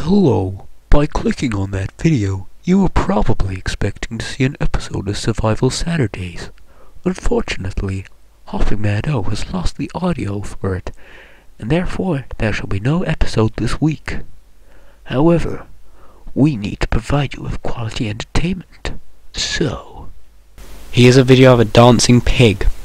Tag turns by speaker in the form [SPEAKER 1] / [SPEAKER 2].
[SPEAKER 1] Hello. By clicking on that video, you were probably expecting to see an episode of Survival Saturdays. Unfortunately, Hopping Mad O has lost the audio for it, and therefore there shall be no episode this week. However, we need to provide you with quality entertainment. So, here's a video of a dancing pig.